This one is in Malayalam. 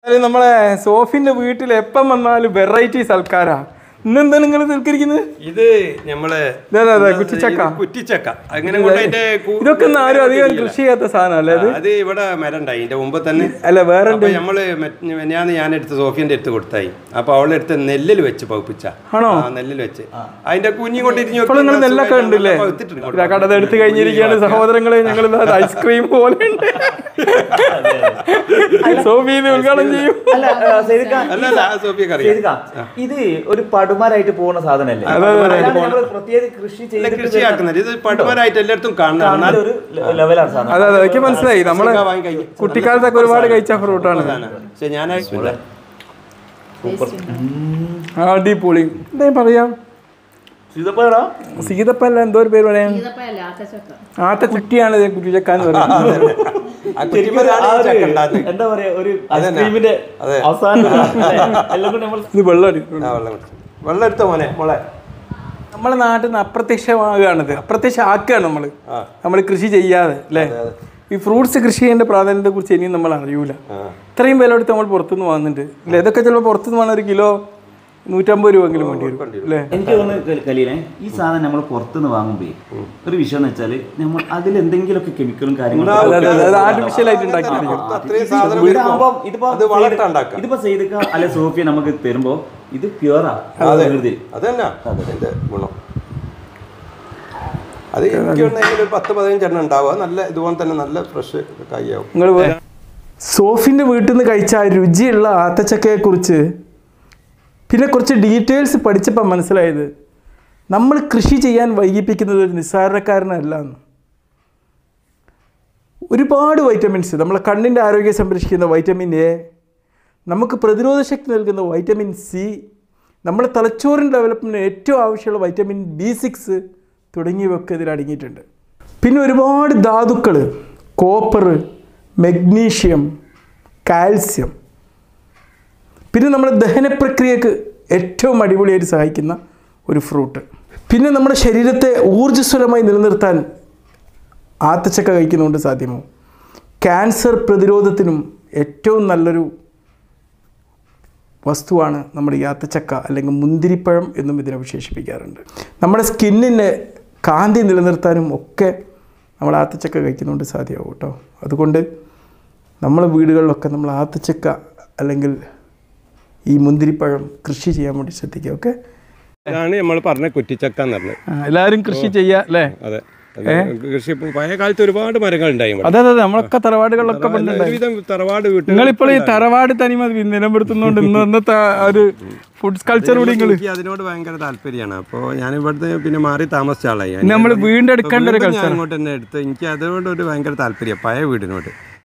നമ്മളെ സോഫിന്റെ വീട്ടിൽ എപ്പം വന്നാലും വെറൈറ്റി സൽക്കാരാ. ഇന്നെന്താ നിങ്ങൾ നിൽക്കിരിക്കുന്നത്? ഇത് നമ്മളെ കുറ്റിച്ചക്ക. അങ്ങനെ ഇതൊക്കെ ആരും അധികം കൃഷി ചെയ്യാത്ത സാധനം. അത് ഇവിടെ മരം ഉണ്ടായി ഇതിന്റെ മുമ്പ് തന്നെ. അല്ല വേറെ നമ്മള് ഞാനെടുത്ത് സോഫിയന്റെ അടുത്ത് കൊടുത്തായി. അപ്പൊ അവളെടുത്ത് നെല്ലിൽ വെച്ച് പൗപ്പിച്ച. ആണോ? നെല്ലിൽ വെച്ച് അതിന്റെ കുഞ്ഞി കൊണ്ടിരിഞ്ഞു. നിങ്ങൾ നെല്ലൊക്കെ ഉണ്ടല്ലേ? കടത എടുത്ത് കഴിഞ്ഞിരിക്കുകയാണ് സഹോദരങ്ങളെ. ഞങ്ങൾ ഐസ്ക്രീം പോലെ ഉണ്ട്. സോഫിന്ന് ഉദ്ഘാടനം ചെയ്യും. ഇത് ഒരു പടുമാരായിട്ട് പോകുന്ന സാധനല്ലേ? അതെ മനസ്സിലായി. നമ്മള് കുട്ടിക്കാലത്തൊക്കെ ഒരുപാട് കഴിച്ച ഫ്രൂട്ടാണ്. അടിപൊളി. എന്താ പറയാം? സീതപ്പല്ല എന്തോ ഒരു പേര് പറയാം. ആത്തക്കുറ്റിയാണ് കുറ്റിച്ചക്കാന്ന് പറയുന്നത്. എന്താ പറയാ, ഒരു ഐസ്ക്രീമിന്റെ ഇത് വെള്ളം വെള്ളം എടുത്ത മോനെ മോളെ. നമ്മളെ നാട്ടിൽ നിന്ന് അപ്രത്യക്ഷമാകുകയാണിത്. അപ്രത്യക്ഷമാക്കുകയാണ് നമ്മൾ കൃഷി ചെയ്യാതെ അല്ലേ? ഈ ഫ്രൂട്ട്സ് കൃഷി ചെയ്യേണ്ട പ്രാധാന്യത്തെ കുറിച്ച് ഇനിയും നമ്മൾ അറിയൂല. ഇത്രയും വില എടുത്ത് നമ്മൾ പുറത്തുനിന്ന് വാങ്ങുന്നുണ്ട് അല്ലേ? ഇതൊക്കെ ചിലപ്പോൾ പുറത്തുനിന്ന് വാങ്ങുന്ന 1 കിലോ 150 രൂപയെങ്കിലും വേണ്ടി വരും അല്ലേ? എനിക്ക് തോന്നുന്നു കലീലെ, ഈ സാധനം നമ്മൾ പുറത്തുനിന്ന് വാങ്ങുമ്പോ ഒരു വിഷയം എന്ന് വെച്ചാൽ നമ്മൾ അതിൽ എന്തെങ്കിലുമൊക്കെ കെമിക്കലും കാര്യങ്ങളും ആർട്ടിഫിഷ്യൽ ആയിട്ട് ഉണ്ടാക്കിയിരിക്കും. ഇതിപ്പോ ചെയ്തിക്ക അല്ലെ സോഫിയ നമുക്ക് തരുമ്പോ ഇത് പ്യുവറാ. അതന്നെ ഗുണം. അത് എനിക്ക് 10-15 എണ്ണം ഉണ്ടാവുക. നല്ല ഇതുപോലെ തന്നെ നല്ല ഫ്രഷ് കായാവും. സോഫിന്റെ വീട്ടിൽ നിന്ന് കഴിച്ച ആ രുചിയുള്ള ആത്തച്ചക്കയെ കുറിച്ച് പിന്നെ കുറച്ച് ഡീറ്റെയിൽസ് പഠിച്ചപ്പോൾ മനസ്സിലായത് നമ്മൾ കൃഷി ചെയ്യാൻ വൈകിപ്പിക്കുന്നത് ഒരു നിസ്സാരക്കാരനല്ല എന്ന്. ഒരുപാട് വൈറ്റമിൻസ്, നമ്മളെ കണ്ണിൻ്റെ ആരോഗ്യം സംരക്ഷിക്കുന്ന വൈറ്റമിൻ എ, നമുക്ക് പ്രതിരോധ ശക്തി നൽകുന്ന വൈറ്റമിൻ സി, നമ്മളെ തലച്ചോറിൻ്റെ ഡെവലപ്മെൻറ്റിന് ഏറ്റവും ആവശ്യമുള്ള വൈറ്റമിൻ B6 തുടങ്ങിയവയൊക്കെ ഇതിൽ അടങ്ങിയിട്ടുണ്ട്. പിന്നെ ഒരുപാട് ധാതുക്കൾ, കോപ്പർ, മഗ്നീഷ്യം, കാൽസ്യം, പിന്നെ നമ്മുടെ ദഹന പ്രക്രിയക്ക് ഏറ്റവും അടിപൊളിയായിട്ട് സഹായിക്കുന്ന ഒരു ഫ്രൂട്ട്. പിന്നെ നമ്മുടെ ശരീരത്തെ ഊർജ്ജസ്വലമായി നിലനിർത്താൻ ആത്തച്ചക്ക കഴിക്കുന്നതുകൊണ്ട് സാധ്യമോ? ക്യാൻസർ പ്രതിരോധത്തിനും ഏറ്റവും നല്ലൊരു വസ്തുവാണ് നമ്മുടെ ഈ ആത്തച്ചക്ക, അല്ലെങ്കിൽ മുന്തിരിപ്പഴം എന്നും ഇതിനെ വിശേഷിപ്പിക്കാറുണ്ട്. നമ്മുടെ സ്കിന്നിനെ കാന്തി നിലനിർത്താനും ഒക്കെ നമ്മൾ ആത്തച്ചക്ക കഴിക്കുന്നതുകൊണ്ട് സാധ്യമാവും കേട്ടോ. അതുകൊണ്ട് നമ്മളെ വീടുകളിലൊക്കെ നമ്മൾ ആത്തച്ചക്ക അല്ലെങ്കിൽ ഈ മുന്തിരിപ്പഴം കൃഷി ചെയ്യാൻ വേണ്ടി ശ്രദ്ധിക്കുക. ഓക്കെ, ഇതാണ് നമ്മൾ പറഞ്ഞ കുറ്റിച്ചക്ക എന്ന് പറഞ്ഞത്. എല്ലാവരും കൃഷി ചെയ്യാ അല്ലേ? അതെ, കൃഷി പഴയ കാലത്ത് ഒരുപാട് മരങ്ങൾ ഉണ്ടായി. അതെ അതെ, നമ്മളൊക്കെ തറവാടുകളിലൊക്കെ തറവാട് വീട്ടിൽ നിങ്ങളിപ്പോൾ ഈ തറവാട് തനിമ നിലനിർത്തുന്നതുകൊണ്ട് ഇന്നത്തെ ഒരു ഫുഡ് കൾച്ചർ കൂടി എനിക്ക് അതിനോട് ഭയങ്കര താല്പര്യമാണ്. അപ്പോൾ ഞാൻ ഇവിടുത്തെ പിന്നെ മാറി താമസിച്ച ആളായി. നമ്മൾ വീണ്ടെടുക്കേണ്ട ഒരു കൾച്ചർ അങ്ങോട്ട് തന്നെ എടുത്ത് എനിക്ക് അതിനോട് ഒരു ഭയങ്കര താല്പര്യം, പഴയ വീടിനോട്.